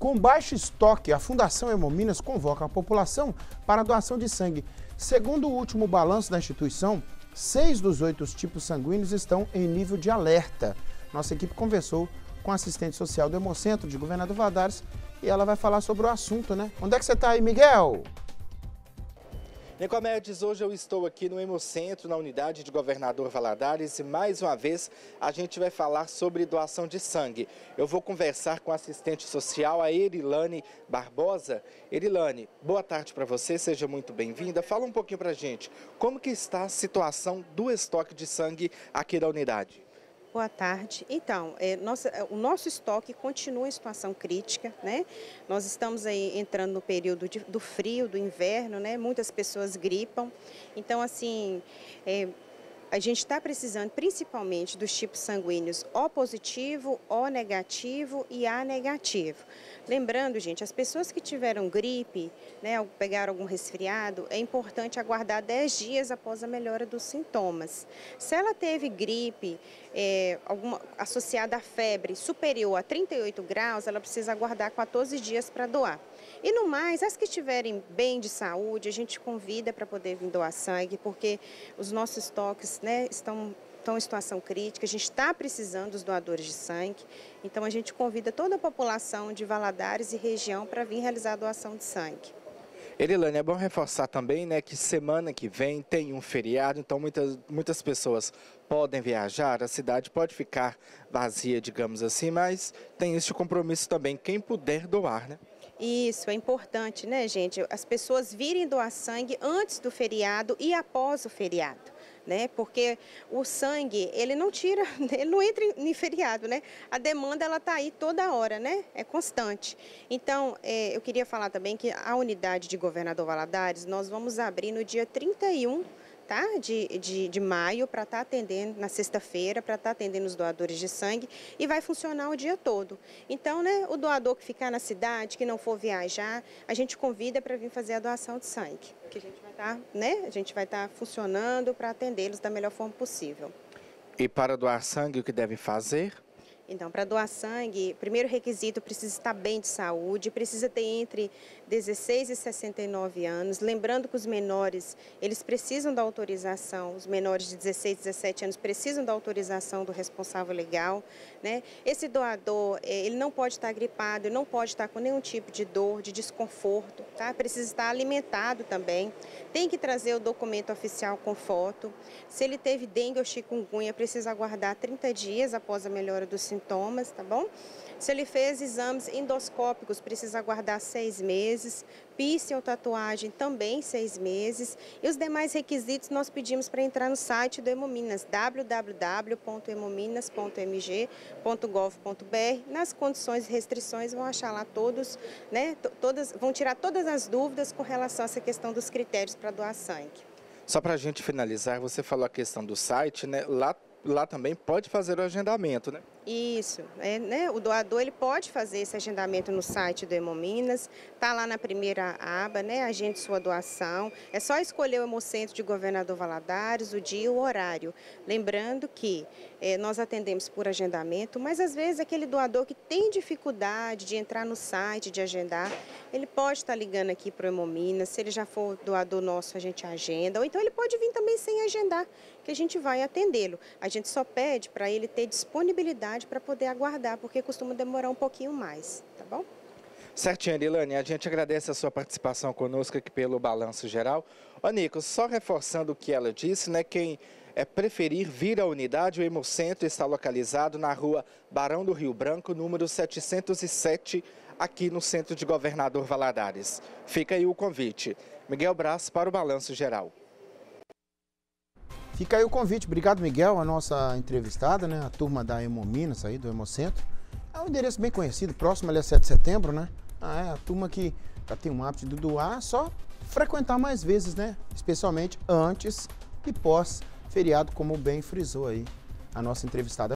Com baixo estoque, a Fundação Hemominas convoca a população para a doação de sangue. Segundo o último balanço da instituição, 6 dos 8 tipos sanguíneos estão em nível de alerta. Nossa equipe conversou com a assistente social do Hemocentro de Governador Valadares e ela vai falar sobre o assunto, né? Onde é que você está aí, Miguel? Nicomedes, hoje eu estou aqui no Hemocentro, na unidade de Governador Valadares, e mais uma vez a gente vai falar sobre doação de sangue. Eu vou conversar com a assistente social, a Erilane Barbosa. Erilane, boa tarde para você, seja muito bem-vinda. Fala um pouquinho para a gente, como que está a situação do estoque de sangue aqui da unidade? Boa tarde. Então, o nosso estoque continua em situação crítica, né? Nós estamos aí entrando no período do frio, do inverno, né? Muitas pessoas gripam. Então, assim, a gente está precisando principalmente dos tipos sanguíneos O positivo, O negativo e A negativo. Lembrando, gente, as pessoas que tiveram gripe, né, ou pegaram algum resfriado, é importante aguardar 10 dias após a melhora dos sintomas. Se ela teve gripe associada à febre superior a 38 graus, ela precisa aguardar 14 dias para doar. E no mais, as que estiverem bem de saúde, a gente convida para poder vir doar sangue, porque os nossos estoques, né, estão em situação crítica, a gente está precisando dos doadores de sangue, então a gente convida toda a população de Valadares e região para vir realizar a doação de sangue. Erilane, é bom reforçar também, né, que semana que vem tem um feriado, então muitas pessoas podem viajar, a cidade pode ficar vazia, digamos assim, mas tem este compromisso também, quem puder doar, né? Isso, é importante, né, gente? As pessoas virem doar sangue antes do feriado e após o feriado, né? Porque o sangue, ele não entra em feriado, né? A demanda, ela tá aí toda hora, né? É constante. Então, eu queria falar também que a unidade de Governador Valadares, nós vamos abrir no dia 31, tá? de maio, para estar atendendo na sexta-feira, para estar atendendo os doadores de sangue, e vai funcionar o dia todo. Então, né, o doador que ficar na cidade, que não for viajar, a gente convida para vir fazer a doação de sangue, que a gente vai estar, né, a gente vai estar funcionando para atendê-los da melhor forma possível. E para doar sangue, o que deve fazer? Então, para doar sangue, primeiro requisito, precisa estar bem de saúde, precisa ter entre 16 e 69 anos. Lembrando que os menores, eles precisam da autorização, os menores de 16 e 17 anos precisam da autorização do responsável legal, né? Esse doador, ele não pode estar gripado, ele não pode estar com nenhum tipo de dor, de desconforto, tá? Precisa estar alimentado também. Tem que trazer o documento oficial com foto. Se ele teve dengue ou chikungunya, precisa aguardar 30 dias após a melhora dos sintomas, tá bom? Se ele fez exames endoscópicos, precisa aguardar 6 meses. Piercing ou tatuagem, também 6 meses. E os demais requisitos nós pedimos para entrar no site do Hemominas, www.hemominas.mg.gov.br. Nas condições e restrições vão achar lá todos, né? Vão tirar todas as dúvidas com relação a essa questão dos critérios para doar sangue. Só para a gente finalizar, você falou a questão do site, né? Lá também pode fazer o agendamento, né? Isso, né? O doador, ele pode fazer esse agendamento no site do Hemominas, tá lá na primeira aba, né? Agende sua doação. É só escolher o Hemocentro de Governador Valadares, o dia e o horário. Lembrando que nós atendemos por agendamento, mas às vezes aquele doador que tem dificuldade de entrar no site, de agendar, ele pode estar ligando aqui para o Hemominas. Se ele já for doador nosso, a gente agenda, ou então ele pode vir também sem agendar, que a gente vai atendê-lo. A gente só pede para ele ter disponibilidade para poder aguardar, porque costuma demorar um pouquinho mais, tá bom? Certinho, Erilane, a gente agradece a sua participação conosco aqui pelo Balanço Geral. Ô, Nico, só reforçando o que ela disse, né, quem preferir vir à unidade, o Hemocentro está localizado na rua Barão do Rio Branco, número 707, aqui no Centro de Governador Valadares. Fica aí o convite. Miguel Braz para o Balanço Geral. Fica aí o convite. Obrigado, Miguel, a nossa entrevistada, né? A turma da Hemominas aí, do Hemocentro. É um endereço bem conhecido, próximo ali a 7 de setembro, né? A turma que já tem um hábito de doar, só frequentar mais vezes, né? Especialmente antes e pós feriado, como bem frisou aí a nossa entrevistada.